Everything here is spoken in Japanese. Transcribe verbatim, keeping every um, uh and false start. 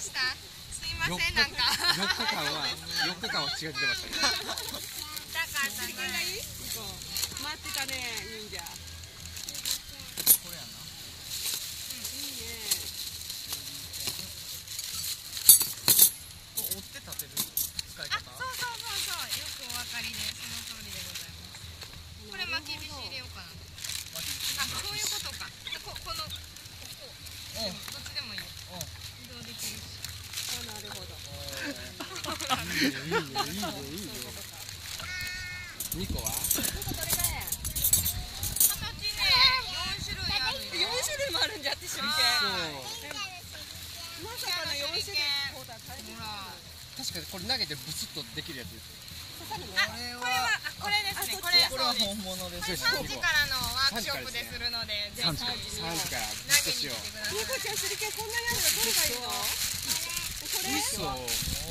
した。すいません、なんか。 よっかかんは、よっかかんは違ってましたね。 だから、 時間がいい？待ってたね、忍者。 これやな。 いいね。 折って立てる使い方。 あ、そうそうそうそう、よくお分かりで、その通りでございます。これ巻き菱入れようかな。あ、そういうことか。こ、この、ここ。どっちでもいいよ。移動できるし。 あ、なるほど。 いいよ、いいよ、いいよ、いいよ。にこは？ にこどれがや？ 形ね、よん種類あるよ。 よん種類もあるんじゃって手裏剣。まさかのよん種類こうだ大変。 ほら。 確かにこれ投げてブスッとできるやつですよ。 あ、これは、あ、これですね。これ、 これは本物です。 さんじからのワークショップでするので、ぜひさんじからブスッとしよう。 にこちゃん手裏剣こんなにあるのどれがいいの？これ？ 嘘。